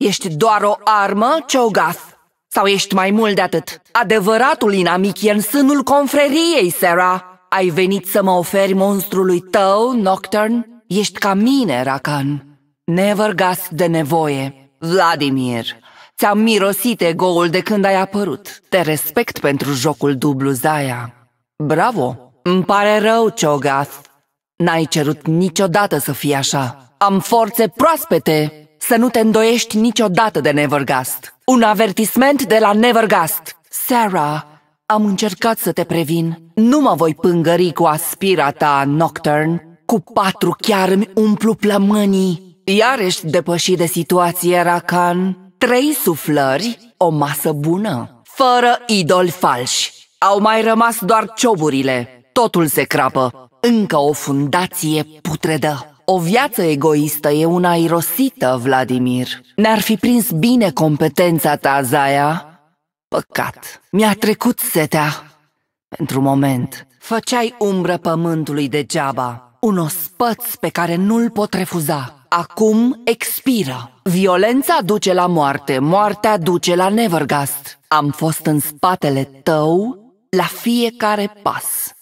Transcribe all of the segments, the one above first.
Ești doar o armă, Cho'Gath? Sau ești mai mult de atât? Adevăratul inamic e în sânul confreriei, Sarah. Ai venit să mă oferi monstrului tău, Nocturne? Ești ca mine, Rakan. Neverghast de nevoie. Vladimir, ți-am mirosit ego-ul de când ai apărut. Te respect pentru jocul dublu, Zaya. Bravo! Îmi pare rău, Cho'Gath. N-ai cerut niciodată să fie așa. Am forțe proaspete. Să nu te îndoiești niciodată de Neverghast. Un avertisment de la Neverghast. Sarah, am încercat să te previn. Nu mă voi pângări cu aspira ta, Nocturne. Cu 4 chiar îmi umplu plămânii. Iar ești depășit de situație, Rakan. 3 suflări, o masă bună, fără idoli falși. Au mai rămas doar cioburile. Totul se crapă. Încă o fundație putredă. O viață egoistă e una irosită, Vladimir. Ne-ar fi prins bine competența ta, Zaya. Păcat, mi-a trecut setea. Pentru moment, făceai umbră pământului degeaba. Un ospăț pe care nu-l pot refuza. Acum expiră. Violența duce la moarte, moartea duce la Neverghast. Am fost în spatele tău la fiecare pas.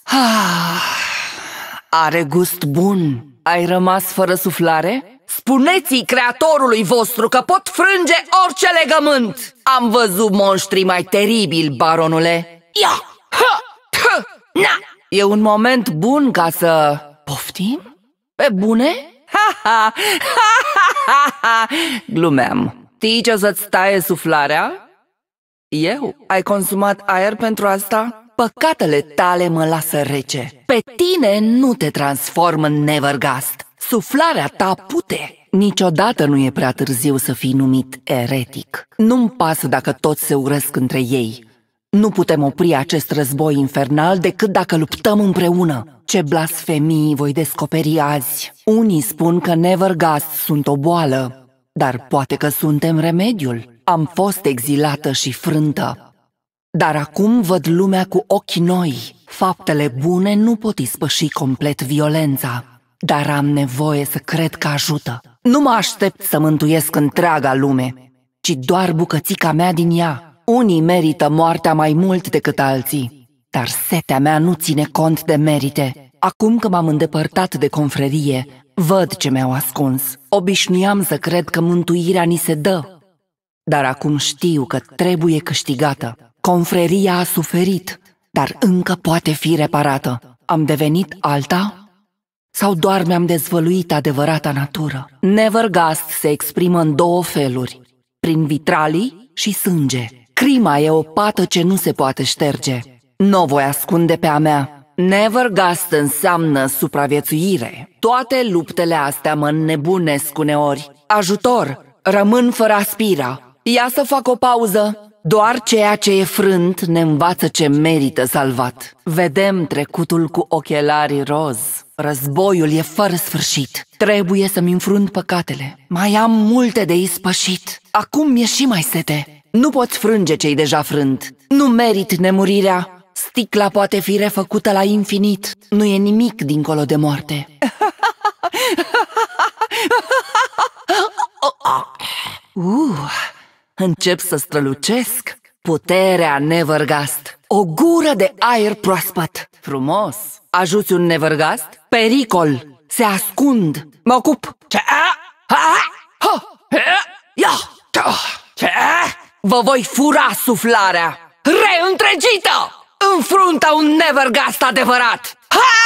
Are gust bun. Ai rămas fără suflare? Spuneți-i creatorului vostru că pot frânge orice legământ. Am văzut monștri mai teribili, baronule. Ia! Na! E un moment bun ca să... Poftim? Pe bune? Glumeam. Știi ce o să-ți taie suflarea? Eu? Ai consumat aer pentru asta? Păcatele tale mă lasă rece. Pe tine nu te transform în Neverghast. Suflarea ta pute. Niciodată nu e prea târziu să fii numit eretic. Nu-mi pasă dacă toți se urăsc între ei. Nu putem opri acest război infernal decât dacă luptăm împreună. Ce blasfemii voi descoperi azi. Unii spun că Neverghast sunt o boală, dar poate că suntem remediul. Am fost exilată și frântă, dar acum văd lumea cu ochi noi. Faptele bune nu pot ispăși complet violența, dar am nevoie să cred că ajută. Nu mă aștept să mântuiesc întreaga lume, ci doar bucățica mea din ea. Unii merită moartea mai mult decât alții, dar setea mea nu ține cont de merite. Acum că m-am îndepărtat de confrerie, văd ce mi-au ascuns. Obișnuiam să cred că mântuirea ni se dă, dar acum știu că trebuie câștigată. Confreria a suferit, dar încă poate fi reparată. Am devenit alta? Sau doar mi-am dezvăluit adevărata natură? Neverghast se exprimă în 2 feluri, prin vitralii și sânge. Crima e o pată ce nu se poate șterge. N-o voi ascunde pe a mea. Neverghast înseamnă supraviețuire. Toate luptele astea mă înnebunesc uneori. Ajutor! Rămân fără aspira. Ia să fac o pauză. Doar ceea ce e frânt ne învață ce merită salvat. Vedem trecutul cu ochelari roz. Războiul e fără sfârșit. Trebuie să-mi înfrunt păcatele. Mai am multe de ispășit. Acum mi-e și mai sete. Nu poți frânge ce-i deja frânt. Nu merit nemurirea. Sticla poate fi refăcută la infinit. Nu e nimic dincolo de moarte. Încep să strălucesc. Puterea Neverghast. O gură de aer proaspăt. Frumos. Ajuți un Neverghast? Pericol. Se ascund. Mă ocup. Vă voi fura suflarea. Reîntregită! În fruntea un Neverghast adevărat.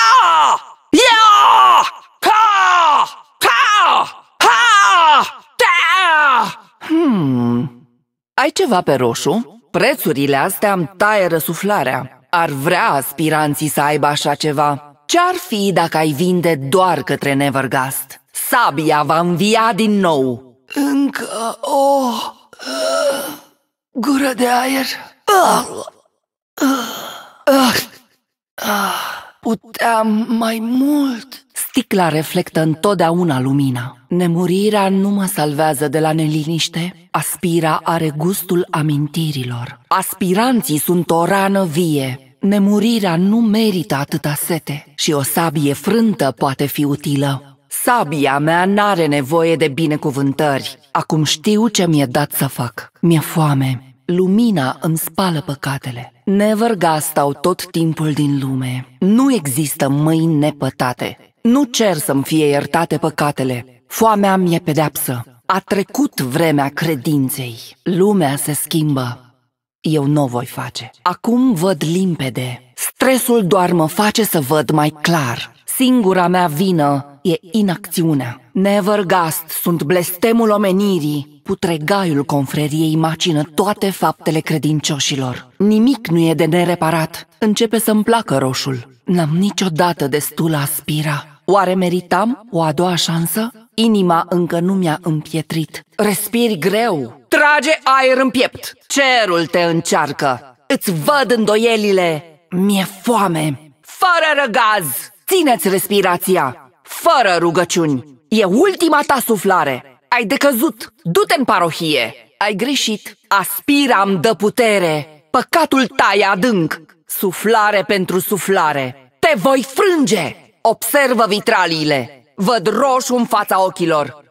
Ai ceva pe roșu? Prețurile astea îmi taie răsuflarea. Ar vrea aspiranții să aibă așa ceva. Ce-ar fi dacă ai vinde doar către Neverghast? Sabia va învia din nou. Încă o gură de aer. Puteam mai mult. Sticla reflectă întotdeauna lumina. Nemurirea nu mă salvează de la neliniște. Aspira are gustul amintirilor. Aspiranții sunt o rană vie. Nemurirea nu merită atâta sete. Și o sabie frântă poate fi utilă. Sabia mea n-are nevoie de binecuvântări. Acum știu ce mi-e dat să fac. Mi-e foame. Lumina îmi spală păcatele. Neverga stau tot timpul din lume. Nu există mâini nepătate. Nu cer să-mi fie iertate păcatele. Foamea mi-e pedeapsă. A trecut vremea credinței. Lumea se schimbă. Eu nu o voi face. Acum văd limpede. Stresul doar mă face să văd mai clar. Singura mea vină e inacțiunea. Nevergast sunt blestemul omenirii. Putregaiul confreriei macină toate faptele credincioșilor. Nimic nu e de nereparat. Începe să-mi placă roșul. N-am niciodată destul aspira. Oare meritam o a doua șansă? Inima încă nu mi-a împietrit. Respiri greu. Trage aer în piept. Cerul te încearcă. Îți văd îndoielile. Mi-e foame. Fără răgaz. Țineți respirația. Fără rugăciuni. E ultima ta suflare. Ai decăzut. Du-te în parohie. Ai greșit. Aspira îmi dă putere. Păcatul tai adânc. Suflare pentru suflare. Te voi frânge. Observă vitraliile. Văd roșu în fața ochilor.